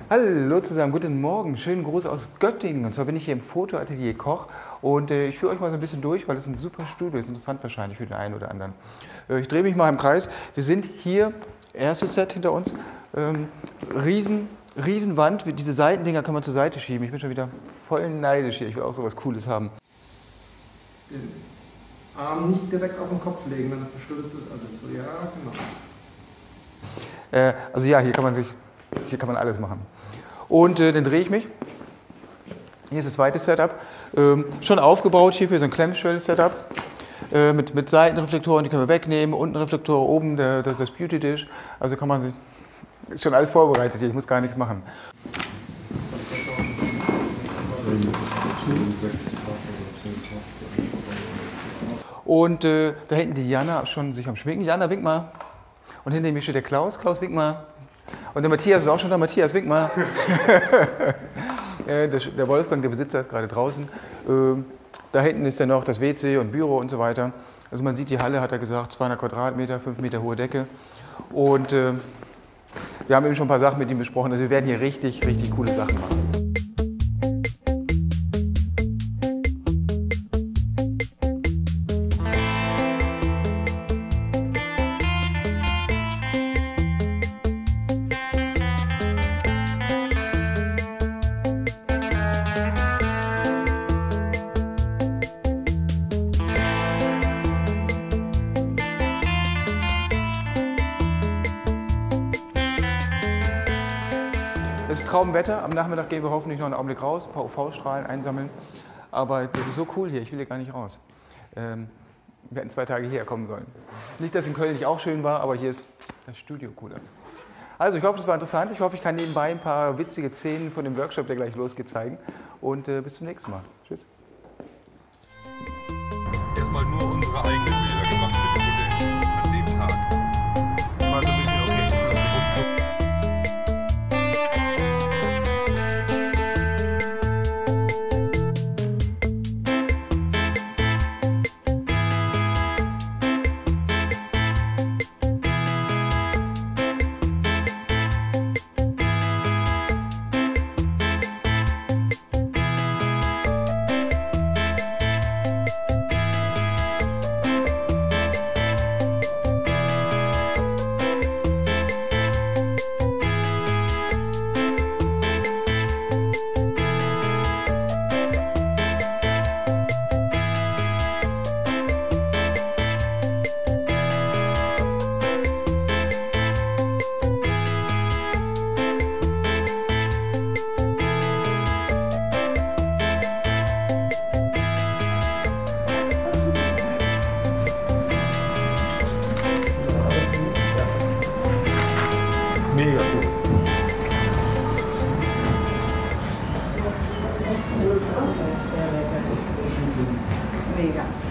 Hallo zusammen, guten Morgen, schönen Gruß aus Göttingen. Und zwar bin ich hier im Fotoatelier Koch und ich führe euch mal so ein bisschen durch, weil es ein super Studio ist, interessant wahrscheinlich für den einen oder anderen. Ich drehe mich mal im Kreis. Wir sind hier, erstes Set hinter uns, Riesenwand, diese Seitendinger kann man zur Seite schieben. Ich bin schon wieder voll neidisch hier, ich will auch sowas Cooles haben. Den Arm nicht direkt auf den Kopf legen, dann verschlüsselt es alles. So, ja, genau. Also ja, hier kann man alles machen. Und dann drehe ich mich. Hier ist das zweite Setup. Schon aufgebaut hier für so ein Clamshell-Setup. Mit Seitenreflektoren, die können wir wegnehmen. Unten Reflektor, oben das Beauty-Dish. Also kann man sich. Ist schon alles vorbereitet hier, ich muss gar nichts machen. Und da hinten die Jana schon sich am Schminken. Jana, wink mal. Und hinter mir steht der Klaus. Klaus, wink mal. Und der Matthias ist auch schon da. Matthias, wink mal. Der Wolfgang, der Besitzer, ist gerade draußen. Da hinten ist dann noch das WC und Büro und so weiter. Also man sieht die Halle, hat er gesagt, 200 Quadratmeter, 5 Meter hohe Decke. Und wir haben eben schon ein paar Sachen mit ihm besprochen. Also wir werden hier richtig coole Sachen machen. Es ist Traumwetter, am Nachmittag gehen wir hoffentlich noch einen Augenblick raus, ein paar UV-Strahlen einsammeln. Aber das ist so cool hier, ich will hier gar nicht raus. Wir hätten 2 Tage hierher kommen sollen. Nicht, dass in Köln nicht auch schön war, aber hier ist das Studio cooler. Also ich hoffe, das war interessant. Ich hoffe, ich kann nebenbei ein paar witzige Szenen von dem Workshop, der gleich losgeht, zeigen. Und bis zum nächsten Mal. Tschüss. Erstmal nur unsere eigenen Bilder gemacht für die Modelle an dem Tag. Mal so ein bisschen okay. Mega cool. Mega.